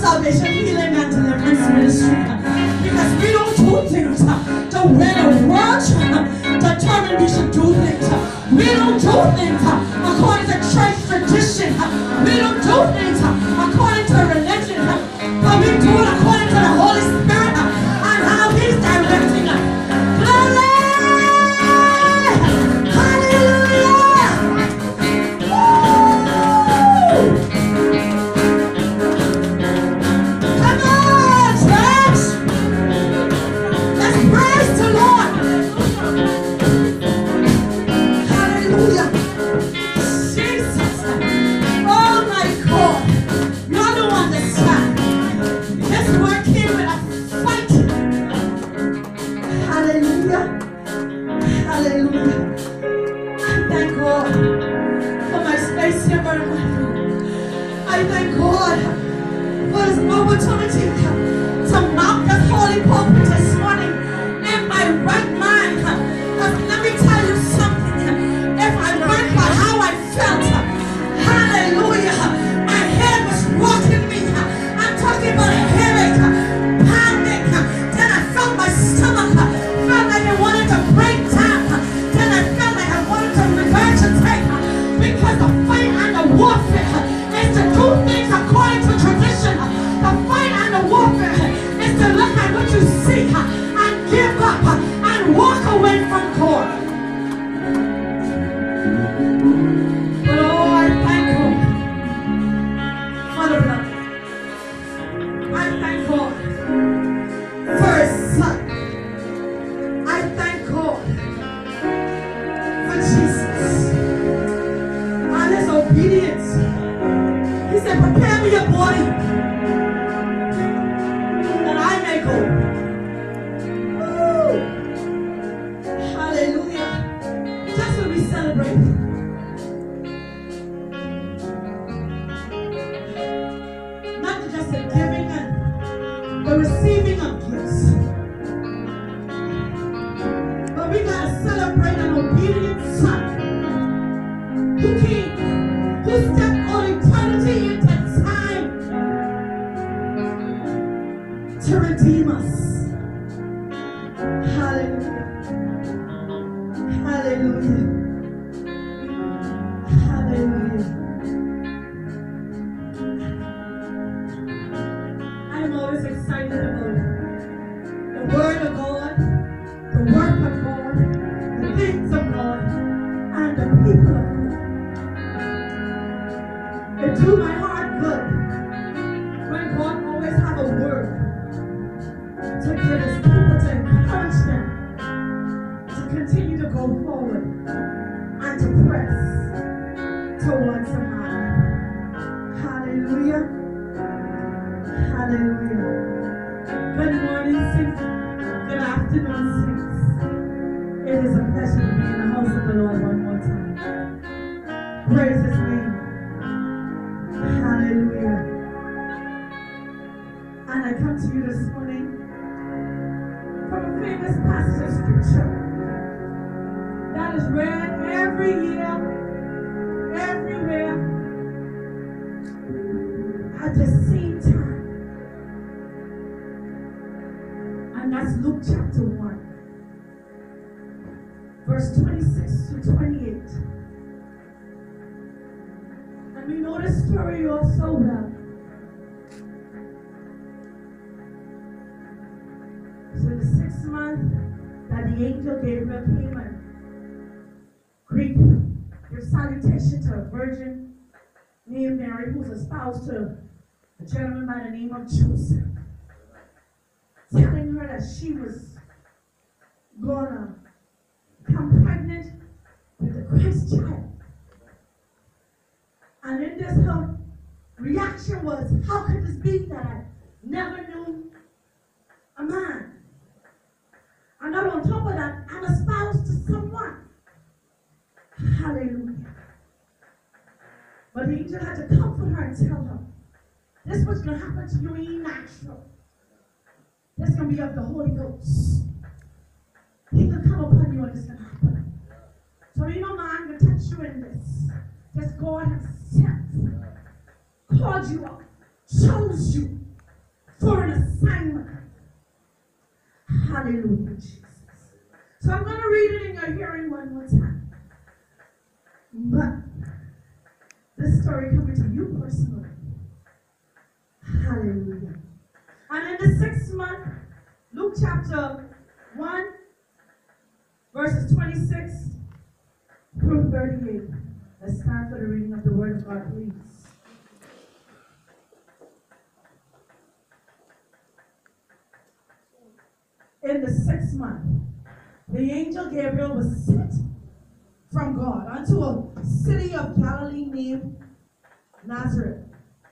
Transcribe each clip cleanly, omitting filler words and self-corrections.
Salvation, Healing, and Deliverance Ministry. Because we don't do things the way the world determined we should do things. We don't do things according to church tradition. We don't do things according to religion. But we do it according to the Holy Spirit and how He's directing us. Glory! Hallelujah! Woo! Come on, church! Let's praise the Lord! Hallelujah! Jesus! Oh my God! Y'all don't understand. This word came with a fight. Hallelujah! Hallelujah! I thank God for my space here, very much. I thank God for this opportunity to mount this holy pulpit this morning in my right mind. Let me tell you something. If I went by how I felt, hallelujah, my head was rocking me. I'm talking about a headache, panic. Then I felt my stomach, felt like it wanted to break down. Then I felt like I wanted to regurgitate because the fight and the warfare is to do things according to tradition. The fight and the warfare is to look at what you see and give up and walk away from God. But oh, I thank God for the blood. I thank God for His Son. I thank God for Jesus and His obedience. He said, prepare me your body that I may go. Woo! Hallelujah. Just when we celebrate. Not just the giving and the receiving of gifts. But we gotta celebrate an obedient Son who came, who stepped on eternity into time to redeem us. Hallelujah. Hallelujah. Hallelujah. I'm always excited about the Word of God, the work of God, the things of God, and the people of God. It do my heart good when God always have a word to give His people, to encourage them to continue to go forward and to press towards the mark. Hallelujah. Hallelujah. Good morning, saints. Good afternoon, saints. It is a pleasure to be in the house of the Lord one more time. Praise His name. Hallelujah. And I come to you this morning from a famous passage of scripture that is read every year, everywhere, at the same time. And that's Luke chapter 1, verse 26 to 28. And we know this story all so well. So in the 6th month that the angel Gabriel came and gave salutation to a virgin named Mary, who was espoused to a gentleman by the name of Joseph, telling her that she was gonna become pregnant with the Christ child. And in this, her reaction was, how could this be that I never knew a man? And not on top of that, I'm espoused to someone. Hallelujah. But the angel had to comfort her and tell her, this what's going to happen to you ain't natural. This is going to be of the Holy Ghost. He will come upon you and this going to happen. So you know, man, I'm going to touch you in this. This God himself called you up, chose you, for an assignment. Hallelujah, Jesus. So I'm going to read it in your hearing one more time. But this story coming to you personally. Hallelujah. And in the 6th month, Luke chapter 1, verses 26 through 38. Let's stand for the reading of the word of God, please. In the 6th month, the angel Gabriel was sent from God unto a city of Galilee named Nazareth,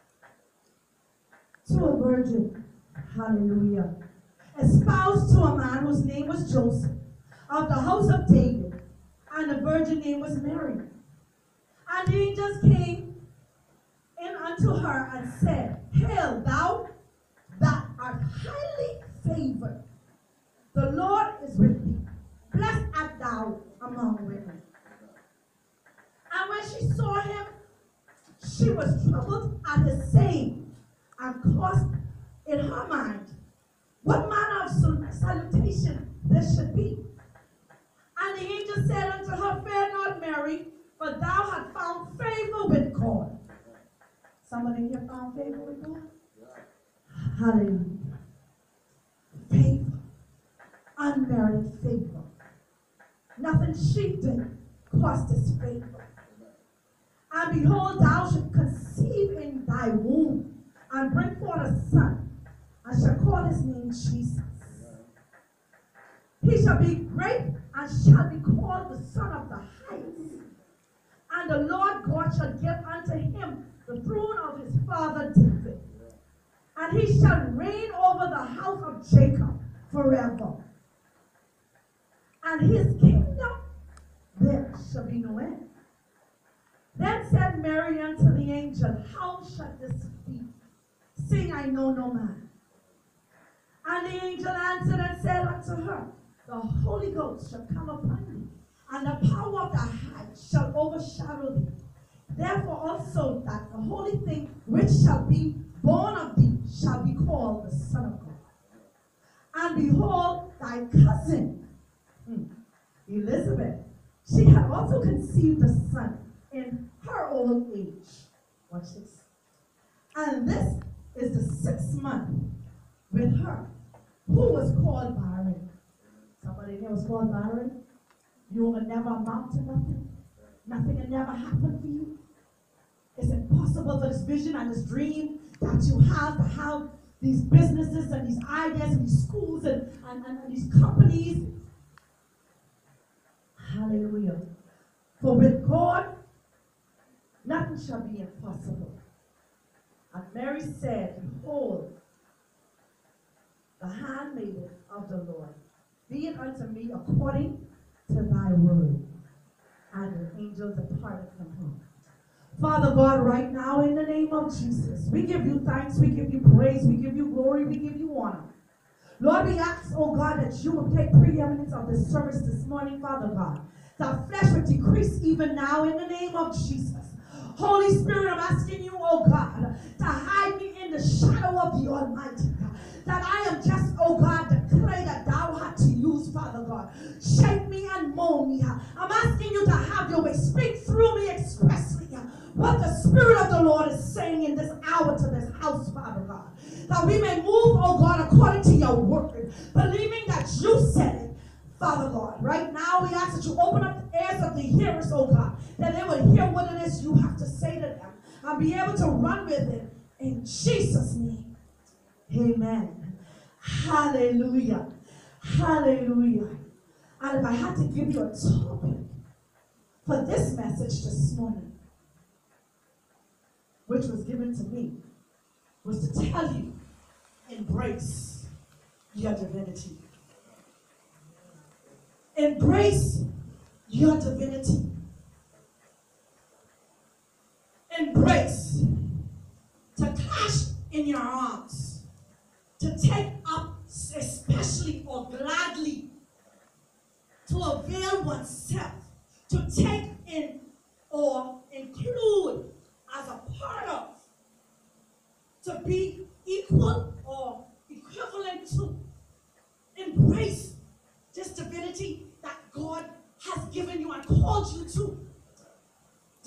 to a virgin, hallelujah, espoused to a man whose name was Joseph, of the house of David, and the virgin name was Mary. And the angels came in unto her and said, Hail, thou that art highly favored, the Lord is with thee. Blessed art thou among women. And when she saw him, she was troubled at his saying, and caused in her mind what manner of salutation this should be. And the angel said unto her, Fear not, Mary, for thou hast found favor with God. Somebody here found favor with God? Hallelujah. Favor. Unmerited favor. Nothing she did cost this favor. And behold, thou shalt conceive in thy womb, and bring forth a son, and shall call his name Jesus. He shall be great, and shall be called the Son of the Highest. And the Lord God shall give unto him the throne of his father David. And he shall reign over the house of Jacob forever. And his kingdom there shall be no end. Then said Mary unto the angel, How shall this be, seeing I know no man? And the angel answered and said unto her, The Holy Ghost shall come upon thee, and the power of the high shall overshadow thee. Therefore also that the holy thing which shall be born of thee shall be called the Son of God. And behold, thy cousin, Elizabeth, she had also conceived a son in her old age. Watch this. And this is the 6th month with her, who was called barren. Somebody here was called barren. You will never amount to nothing. Nothing will never happen for you. It's impossible for this vision and this dream that you have to have these businesses and these ideas and these schools and these companies. Hallelujah. For with God, nothing shall be impossible. And Mary said, Behold, the handmaiden of the Lord, be it unto me according to thy word. And the angel departed from her. Father God, right now in the name of Jesus, we give you thanks, we give you praise, we give you glory, we give you honor. Lord, we ask, oh God, that you will take preeminence of this service this morning, Father God. That flesh would decrease even now in the name of Jesus. Holy Spirit, I'm asking you, oh God, to hide me in the shadow of the Almighty. That I am just, oh God, the clay that thou had to use, Father God. Shape me and mold me. I'm asking you to have your way. Speak through me expressly what the Spirit of the Lord is saying in this hour to this house, Father God. That we may move, oh God, according to your word, believing that you said it, Father God. Right now, we ask that you open up the ears of the hearers, oh God, that they will hear what it is you have to say to them and be able to run with it in Jesus' name. Amen. Hallelujah. Hallelujah. And if I had to give you a topic for this message this morning, which was given to me, was to tell you, embrace your divinity. Embrace your divinity. Embrace, to clasp in your arms, to take up especially or gladly, to avail oneself, to take in or include as a part of, to be equal or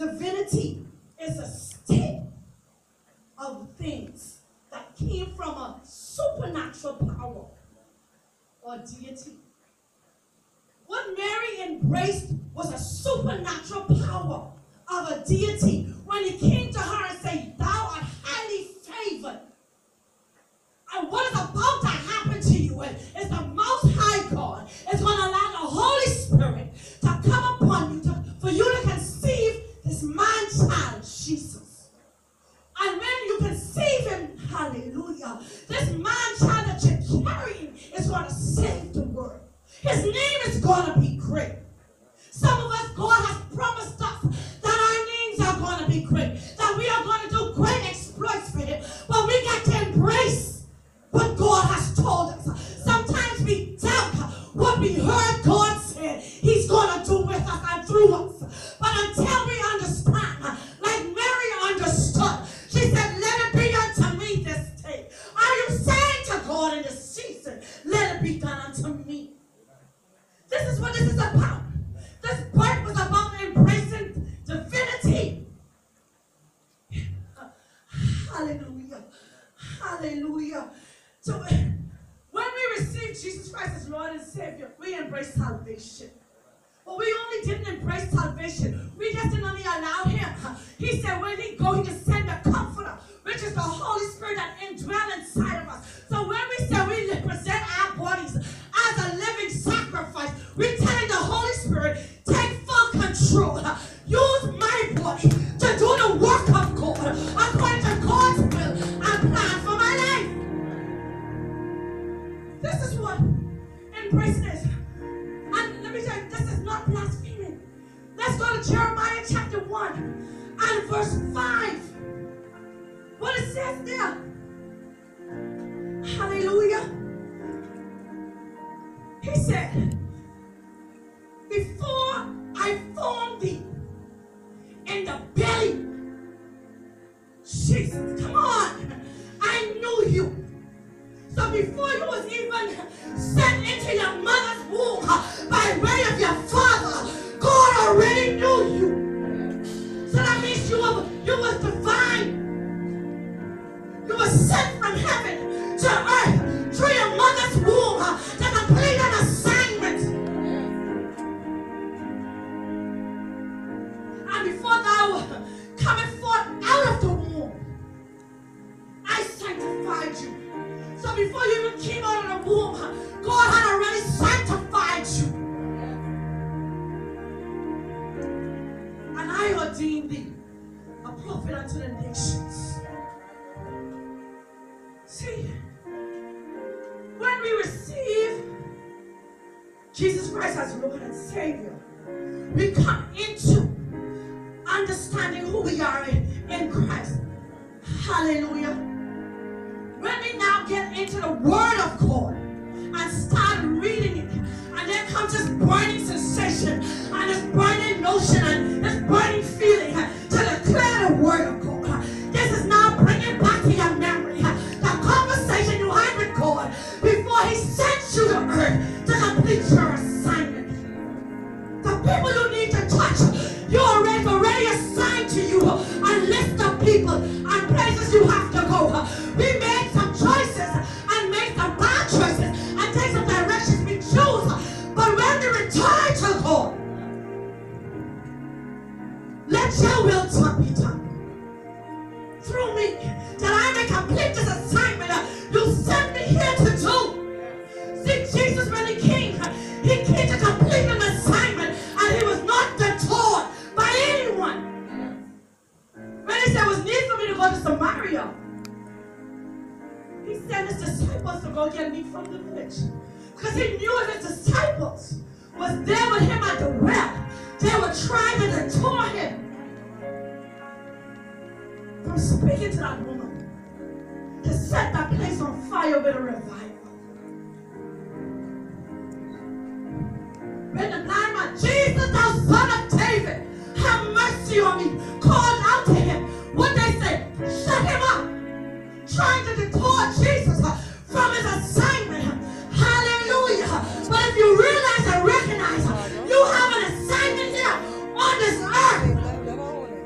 Divinity is a state of things that came from a supernatural power or deity. What Mary embraced was a supernatural power of a deity. When he came to her and said, thou art highly favored. And what is about to happen to you is the Most High God is going to allow the Holy Spirit to come upon you for you to conceive this man-child, Jesus. And when you conceive him, hallelujah, this man-child that you're carrying is going to save the world. His name is going to be great. Some of us, God has promised us that our names are going to be great, that we are going to do great exploits for him. But we got to embrace what God has told us. Sometimes we doubt what we heard God said he's going to do with us and through us. But until we understand, like Mary understood, she said, let it be unto me this day. Are you saying to God in this season, let it be done unto me? This is what this is about. This birth was about embracing divinity. Hallelujah. Hallelujah. So when we receive Jesus Christ as Lord and Savior, we embrace salvation. But we only didn't embrace salvation. We just didn't only allow him. He said when he go, he can send the Comforter, which is the Holy Spirit that indwells inside of us. So when we say we present our bodies as a living sacrifice, we're telling the Holy Spirit, take full control. Use my body to do the work of God according to God's will and plan for my life. This is what embrace this. And let me tell you, this is not blaspheming. Let's go to Jeremiah chapter 1 and verse 5. What it says there. Hallelujah. He said, before I formed thee in the belly, Jesus, come on, I knew you. So before you was even sent into your mother's womb by way of your father, God already knew you. So that means you was divine. You were sent from heaven to earth through your mother's womb to complete an assignment. And before thou coming forth out of the womb, I sanctified you. So before you even came out of the womb, God had already sanctified you. And I ordained thee a prophet unto the nations. See, when we receive Jesus Christ as Lord and Savior, we come into understanding who we are in Christ. Hallelujah. When we now get into the Word of God and start reading it, and there comes this burning sensation and this burning notion and this burning feeling to declare the Word of God. This is now bringing back to your memory the conversation you had with God before he sent you to earth to complete your assignment. The people you need to touch, you already assigned to you a list of people and places you have to go. We made some choices and made some bad choices and take some directions we choose. But when we return to God, let your will be done through me, that I may complete this assignment you sent me here to do. See, Jesus, when he came to complete an assignment, and he was not detoured by anyone. When he said it was need for me to go to Samaria, he sent his disciples to go get meat from the village. Because he knew if his disciples was there with him at the well, they would try to detour him from speaking to that woman, to set that place on fire with a revival. When the blind man, Jesus, thou son of David, have mercy on me, called out to him. What they say? Shut him up. Trying to detour Jesus from his assignment. Hallelujah. But if you realize and recognize you have an assignment here on this earth,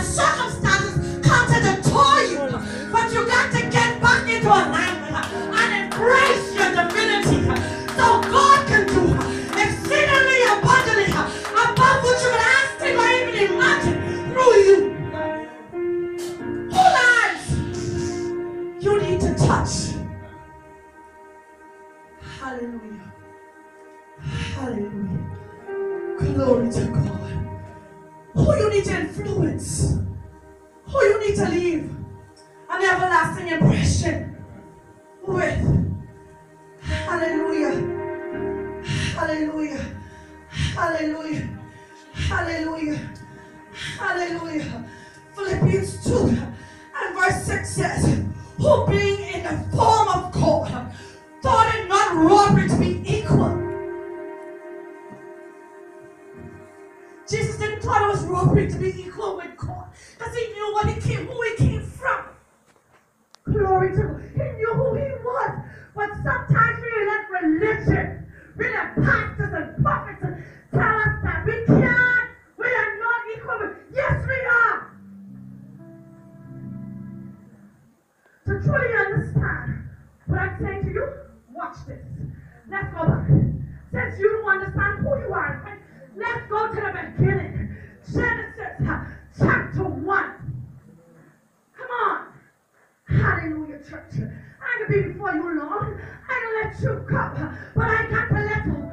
circumstances come to detour you, but you got to get back into alignment and embrace your divinity. So God can do exceedingly abundantly above what you can ask, think, or even imagine through you. Who lives you need to touch? Hallelujah. Hallelujah. Glory to God. Who you need to influence. Who you need to leave an everlasting impression with. Hallelujah. Hallelujah. Hallelujah. Hallelujah. Hallelujah. Philippians 2 and verse 6 says, who being in the form of God, thought it not robbery to be equal. Jesus didn't thought it was robbery to be equal with God, because he knew who he came from. Glory to God. He knew who he was. But sometimes we let religion, we let pastors and prophets tell us that we are not equal with. Yes, we are. To truly understand what I'm saying to you, watch this. Let's go back. Since you don't understand who you are, let's go to the beginning. Genesis chapter 1. Come on. Hallelujah, church. I can be before you long. I can let you come. But I got to let you.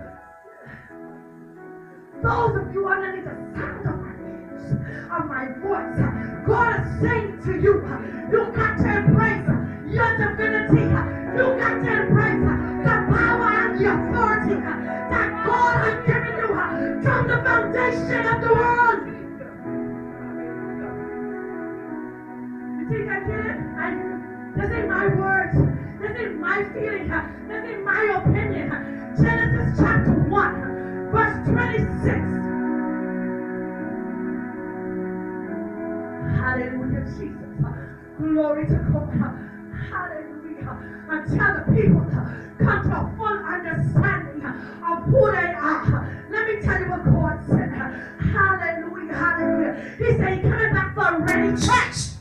Those of you underneath the sound of my voice, God is saying to you, you got to embrace your divinity. You got to embrace the power and the authority that God has given you from the foundation of the world. You think I get it? This ain't my words. This ain't my feeling. This ain't my opinion. Genesis chapter 1, verse 26. Hallelujah, Jesus. Glory to God. Hallelujah. Until the people come to a full understanding of who they are. Let me tell you what God said. Hallelujah, hallelujah. He said he's coming back for a ready church.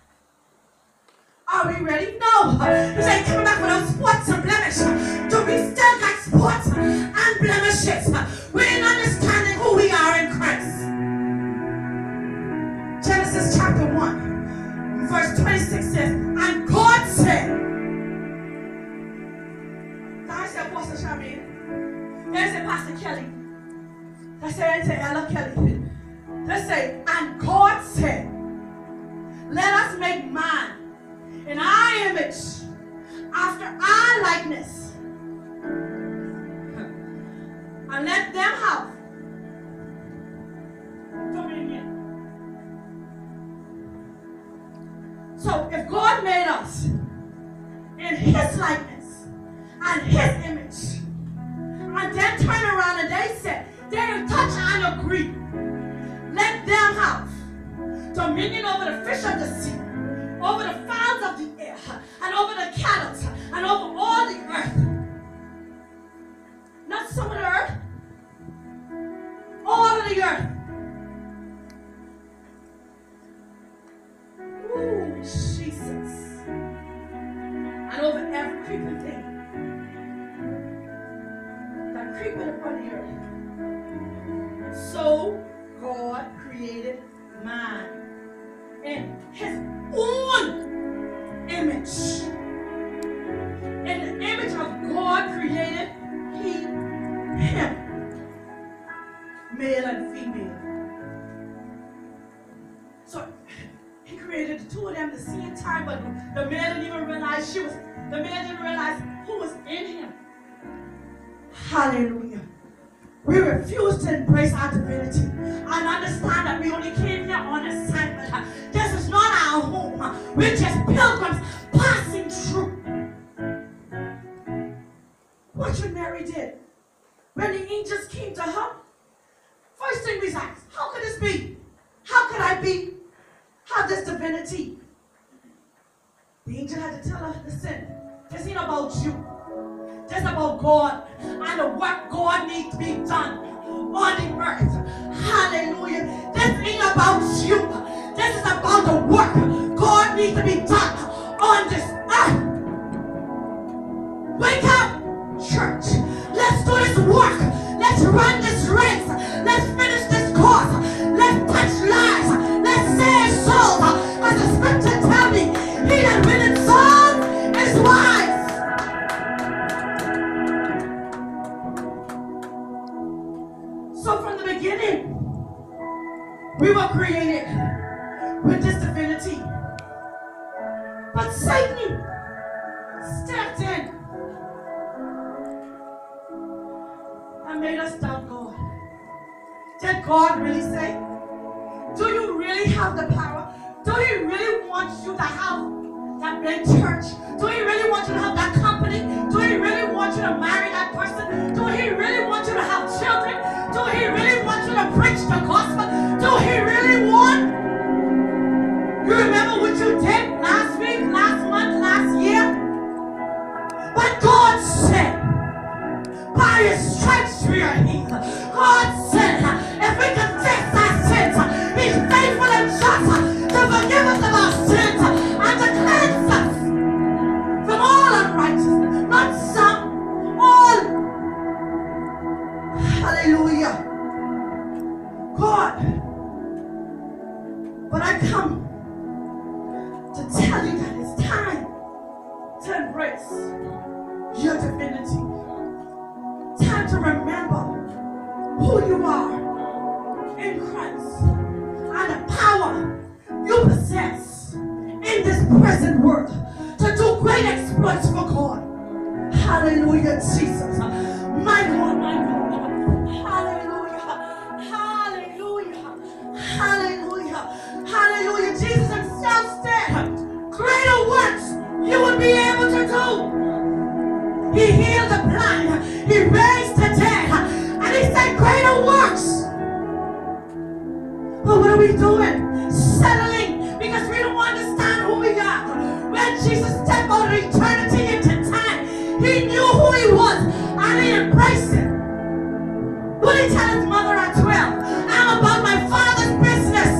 Are we ready? No. He said he's coming back without spots and blemishes. Do we still got spots and blemishes? We ain't understanding who we are in Christ. Genesis chapter 1, verse 26 says, and God said, I said, Apostle Charmaine, there's a Pastor Kelly, I say Ella Kelly, let's say, and God said, let us make man in our image, after our likeness, and let them have dominion. So if God made us in his likeness and his image, and then turn around and they said, they touch and agree, let them have dominion over the fish of the sea, over the fowls of the air, and over the cattle, and over all the earth. Not some of the earth, all of the earth. Ooh, Jesus. And over every creeping thing that creepeth upon the earth. So God created man in his own image. In the image of God created he him, male and female. So he created the two of them at the same time, but the man didn't even realize the man didn't realize who was in him. Hallelujah. We refuse to embrace our divinity and understand that we only came here on assignment. This is not our home. We're just pilgrims passing through. What should Mary did when the angels came to her? First thing we asked, how could this be? How could I have this divinity? The angel had to tell her, listen, this ain't about you. This is about God and the work God needs to be done on the earth. Hallelujah. This ain't about you. This is work God needs to be done on this earth. Wake up, church. Let's do this work. Let's run this race. Let's finish this course. Let's touch lives. Let's save souls. As the scripture tells me, he that winneth souls is wise. So from the beginning, we were created with this divinity. But Satan stepped in and made us doubt God. Did God really say? Do you really have the power? Do he really want you to have that big church? Do he really want you to have that company? Do he really want you to marry that person? Do he really want you to have children? Do he really want you to preach the gospel? Do he really want? You remember what you did last week, last month, last year? But God said, by his stripes we are healed. God said, if we confess our sins, he's faithful and just to forgive us of our sins and to cleanse us from all unrighteousness. Not some, all. Hallelujah. God. But I come to tell you that it's time to embrace your divinity. Time to remember who you are in Christ and the power you possess in this present world to do great exploits for God. Hallelujah, Jesus. My God, my God. Hallelujah. Hallelujah. Hallelujah. Hallelujah. Jesus himself said, greater works you will be able to do. He healed the blind. He raised the dead. And he said greater works. But what are we doing? Settling because we don't understand who we are. When Jesus stepped out of eternity into time, he knew who he was and he embraced it. What did he tell his mother at 12? I'm about my Father's business.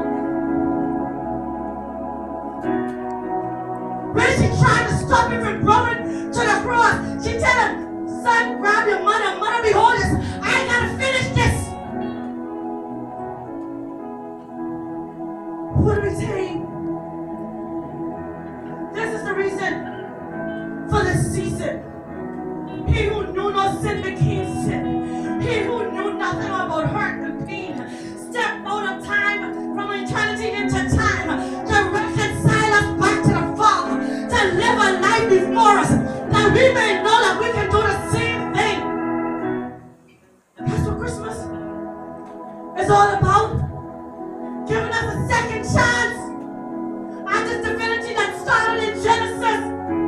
When she tried to stop him from going to the cross, she told him, son, grab your mother. Mother, behold this. I gotta finish this. What are we saying? This is the reason for this season. He who knew no sin became sin. He who knew nothing about hurt and pain stepped out of time from eternity into time to reconcile us back to the Father, to live a life before us, that we may know that we can do the same thing. That's what Christmas is all about. Giving us a second chance at this divinity that started in Genesis.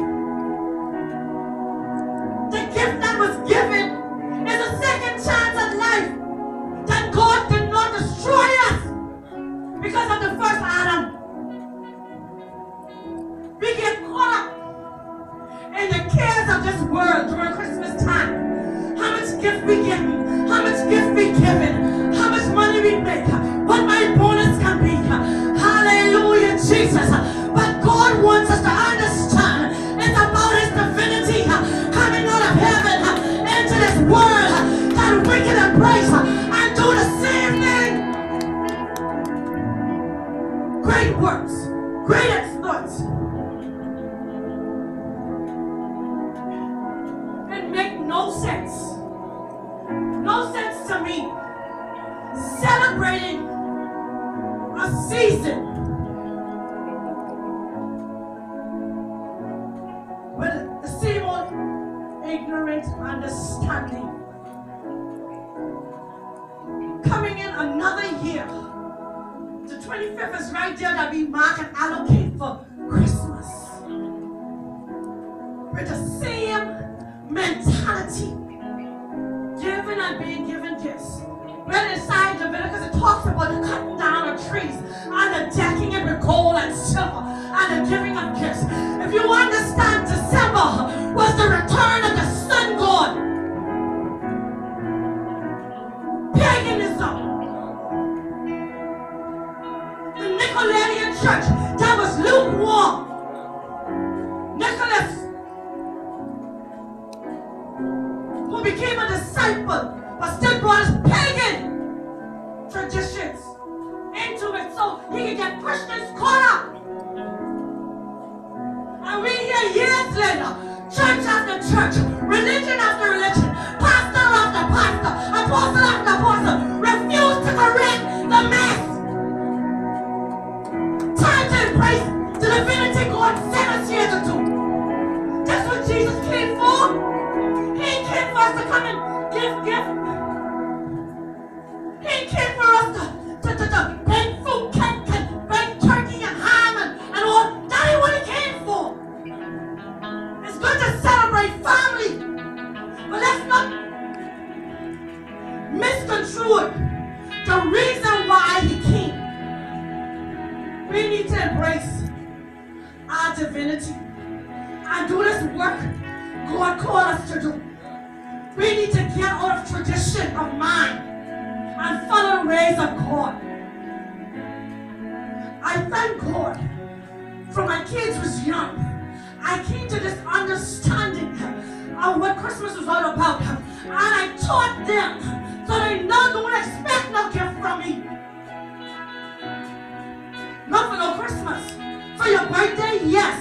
The gift that was given is a second chance at life. That God did not destroy us because of the first Adam. We get caught up in the cares of this world during Christmas time. How much gift we get, how much gift we given, how much money we make, what my bonus can be. Hallelujah, Jesus. But God wants us to understand it's about his divinity coming out of heaven into this world that we can embrace and do the same thing. Great works, great exploits. It makes no sense. No sense to me. Celebrating a season with the same old ignorant understanding. Coming in another year. The 25th is right there that we mark and allocate for Christmas. With the same mentality. Giving and being given gifts. When inside Leviticus it talks about the cutting down of trees and the decking it with gold and silver and the giving of gifts. If you understand, December was the return of the sun god. Paganism. The Nicolaitan Episcopalian church that was lukewarm. Nicholas, who became a disciple, but still brought his pagan traditions into it so he could get Christians caught up. And we hear years later, church after church, religion after religion, pastor after pastor, apostle after apostle, refuse to correct the mess. Time to embrace the divinity God sent us here to do. That's what Jesus came for. He came for us to come and give gifts. He came for us to bring fruit, bring turkey and ham and all. That ain't what he came for. It's good to celebrate family, but let's not misconstrue it. The reason why he came. We need to embrace our divinity and do this work God called us to do. We need to get out of tradition of mind and follow the ways of God. I thank God from my kids was young. I came to this understanding of what Christmas was all about. And I taught them so they know, don't expect no gift from me. Not for no Christmas. For your birthday, yes.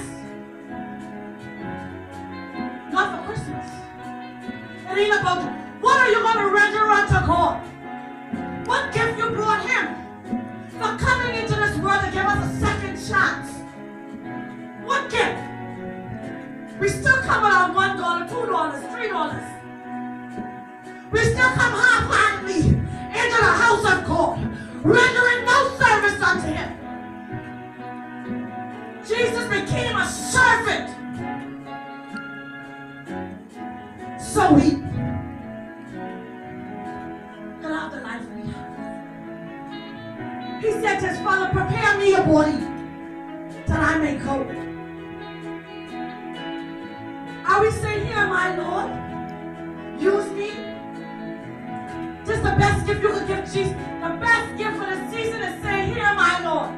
Not for Christmas. It ain't about what are you going to render unto God? What gift you brought him for coming into this world to give us a second chance? What gift? We still come with our $1, $2, $3. We still come half-heartedly into the house of God, rendering no service unto him. Jesus became a servant so we can have the life we have. He said to his Father, prepare me a body that I may go. Are we saying, here, my Lord, use me? This is the best gift you could give Jesus. The best gift for the season is saying, here, my Lord,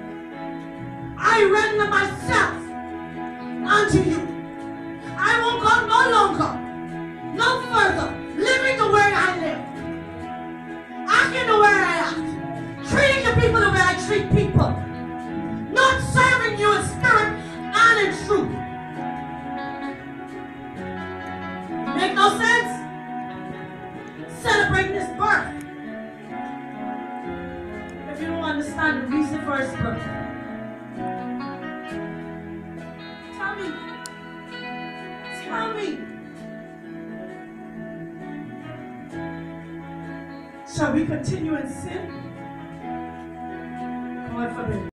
I render myself unto you. I won't go no longer, no further, living the way I live, acting the way I act, treating the people the way I treat people, not serving you in spirit and in truth. Make no sense? Celebrating his birth. If you don't understand the reason for his birth, tell me. Tell me. Shall we continue in sin? God forbid.